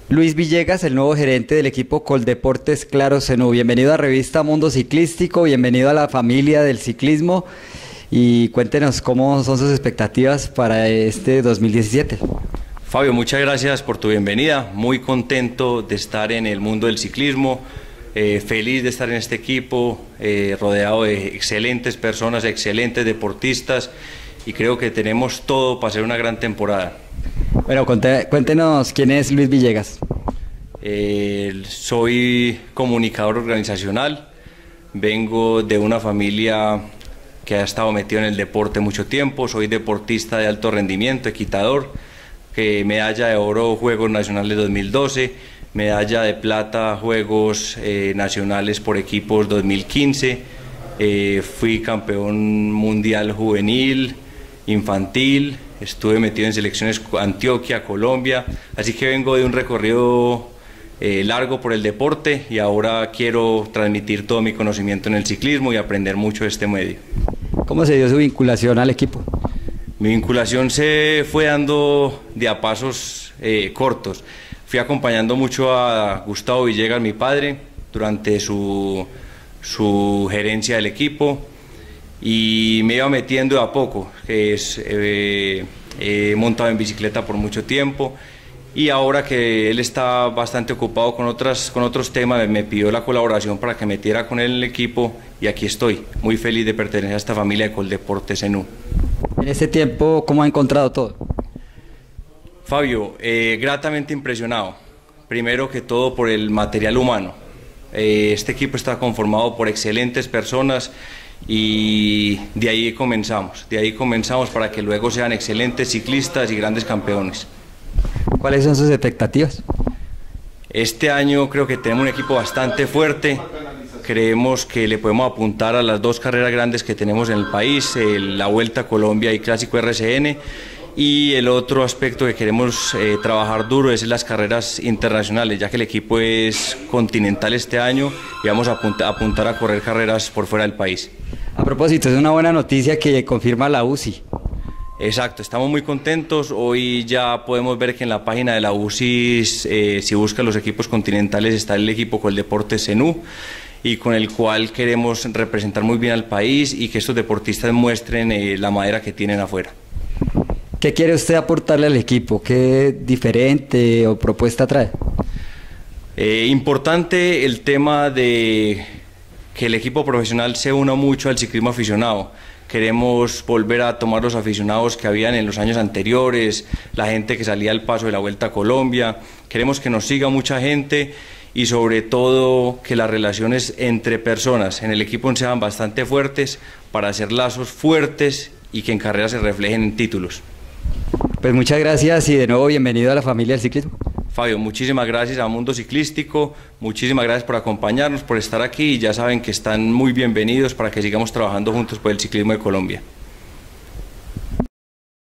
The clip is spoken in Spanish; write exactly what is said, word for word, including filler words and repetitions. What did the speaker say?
Luis Villegas, el nuevo gerente del equipo Coldeportes Claro Zenú. Bienvenido a Revista Mundo Ciclístico, bienvenido a la familia del ciclismo y cuéntenos cómo son sus expectativas para este dos mil diecisiete. Fabio, muchas gracias por tu bienvenida, muy contento de estar en el mundo del ciclismo, eh, feliz de estar en este equipo, eh, rodeado de excelentes personas, excelentes deportistas y creo que tenemos todo para hacer una gran temporada. Bueno, cuéntenos quién es Luis Villegas. Eh, soy comunicador organizacional, vengo de una familia que ha estado metido en el deporte mucho tiempo, soy deportista de alto rendimiento, equitador, que medalla de oro Juegos Nacionales dos mil doce, medalla de plata Juegos eh, Nacionales por equipos dos mil quince, eh, fui campeón mundial juvenil, infantil, estuve metido en selecciones Antioquia, Colombia, así que vengo de un recorrido eh, largo por el deporte y ahora quiero transmitir todo mi conocimiento en el ciclismo y aprender mucho de este medio. ¿Cómo se dio su vinculación al equipo? Mi vinculación se fue dando de a pasos eh, cortos. Fui acompañando mucho a Gustavo Villegas, mi padre, durante su, su gerencia del equipo y me iba metiendo de a poco. Es, eh, he montado en bicicleta por mucho tiempo y ahora que él está bastante ocupado con, otras, con otros temas, me pidió la colaboración para que metiera con él en el equipo y aquí estoy, muy feliz de pertenecer a esta familia de Coldeportes Zenú. En este tiempo, ¿cómo ha encontrado todo? Fabio, eh, gratamente impresionado, primero que todo por el material humano. Eh, este equipo está conformado por excelentes personas y de ahí comenzamos, de ahí comenzamos para que luego sean excelentes ciclistas y grandes campeones. ¿Cuáles son sus expectativas? Este año creo que tenemos un equipo bastante fuerte, creemos que le podemos apuntar a las dos carreras grandes que tenemos en el país, el, la Vuelta a Colombia y Clásico R C N, y el otro aspecto que queremos eh, trabajar duro es las carreras internacionales, ya que el equipo es continental este año y vamos a apuntar, apuntar a correr carreras por fuera del país. A propósito, es una buena noticia que confirma la U C I. Exacto, estamos muy contentos, hoy ya podemos ver que en la página de la U C I, eh, si buscan los equipos continentales, está el equipo Coldeportes Zenú, y con el cual queremos representar muy bien al país y que estos deportistas muestren eh, la madera que tienen afuera. ¿Qué quiere usted aportarle al equipo? ¿Qué diferente o propuesta trae? Eh, importante el tema de que el equipo profesional se una mucho al ciclismo aficionado. Queremos volver a tomar los aficionados que habían en los años anteriores, la gente que salía al paso de la Vuelta a Colombia. Queremos que nos siga mucha gente y sobre todo que las relaciones entre personas en el equipo sean bastante fuertes para hacer lazos fuertes y que en carrera se reflejen en títulos. Pues muchas gracias y de nuevo bienvenido a la familia del ciclismo. Fabio, muchísimas gracias a Mundo Ciclístico, muchísimas gracias por acompañarnos, por estar aquí y ya saben que están muy bienvenidos para que sigamos trabajando juntos por el ciclismo de Colombia.